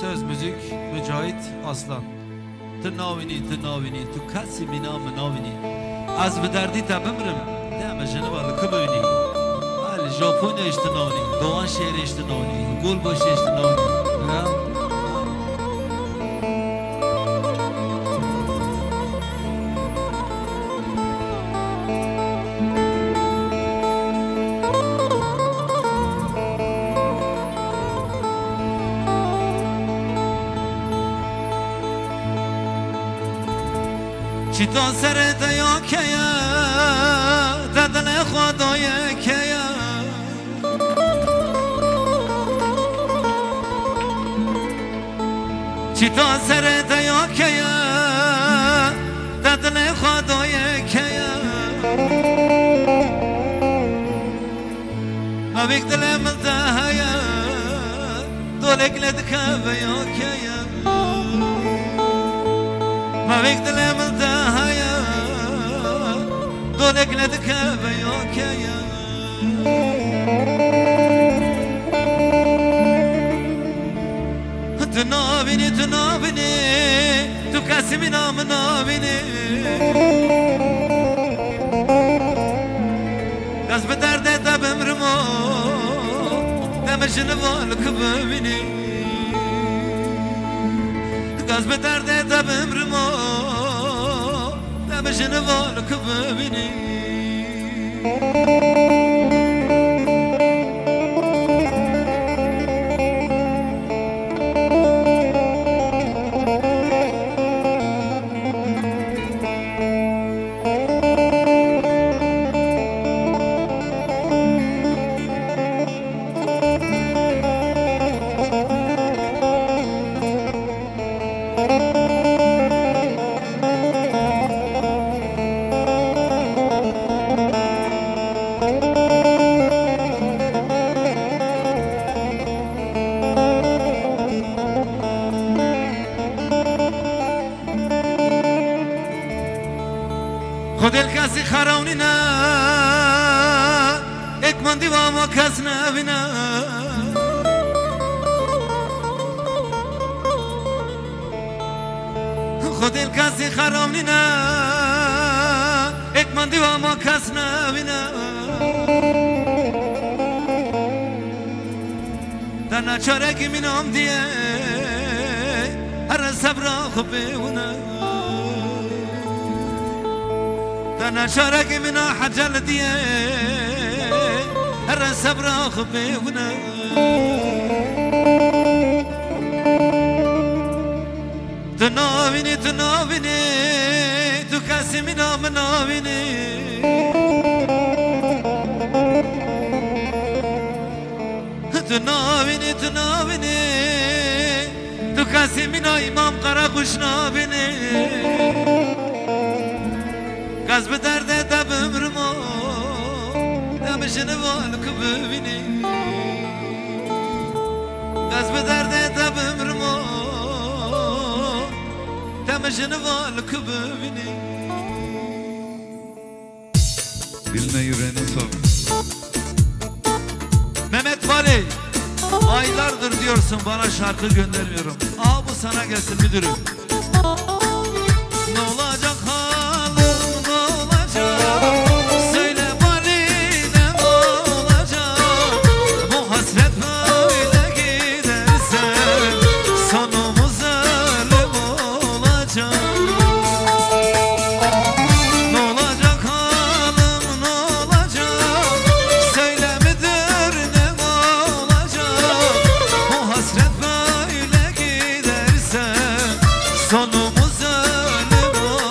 Söz müzik Mücahit Aslan. Tu navini tu kesi bina menavini. Az bi derdî te bimrim deme jeniva li kibînî. Ali Japonya işte navini, Doğan şehri işte navini, Gulbaşı işte navini. چیتا سر دیا کیا ددن خدای کیا چیتا سر دیا کیا ددن خدای کیا ما بیک دلم دهیا دولک لدکا بیا کیا ما بیک دلم دهیا دولک لدکا بیا کیا تو نابینی تو کسی می نام نابینی دست به درد دبم رمو دمشن والک ببینی دست به درد دبم رمو دمشن والک ببینی خود کسی خرونی نه اکمان دیوا ما کس نبینه خود کسی خرونی نه اکمان دیوا ما کس نبینه در نچاره که مینام دیه هر صبر خوب بونه أنا شارك من حجل ديه هر صبر خبي هنا تناويني تكاسي منا مناويني تناويني تكاسي منا إمام قرا خوش نابيني گاز به درد دبم رمو دمشن والک ببینی گاز به درد دبم رمو دمشن والک ببینی Diline yüreğine sağlık. Mehmet Vali aylardır diyorsun bana şarkı göndermiyorum. Bu sana gelsin müdürüm. Ne olacak söyle Vali'ne ne olacak bu hasret böyle giderse sonumuz ölüm olacak ne olacak halim ne olacak söyle müdür ne olacak bu hasret böyle giderse sonumuz ölüm olacak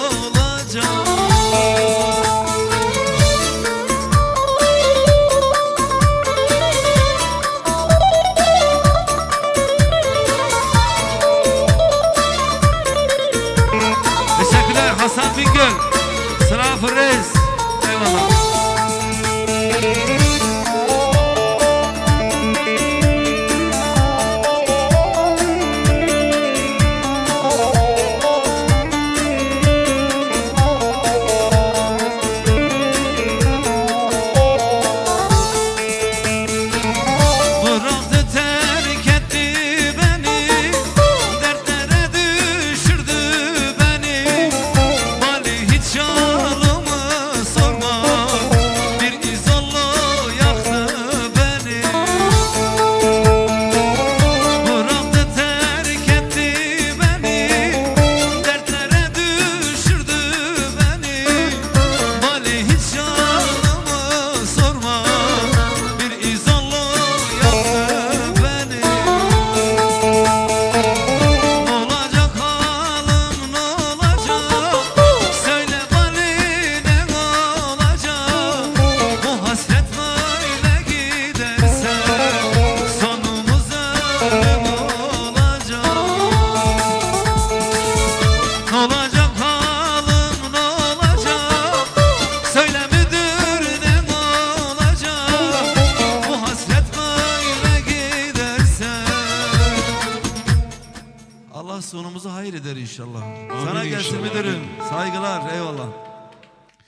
halim olacak? Ne olacak halim ne olacak? Söyle müdür ne olacak? Bu hasret böyle giderse Allah sonumuzu hayır eder inşallah. Sana gelsin inşallah. müdürüm. Saygılar, eyvallah.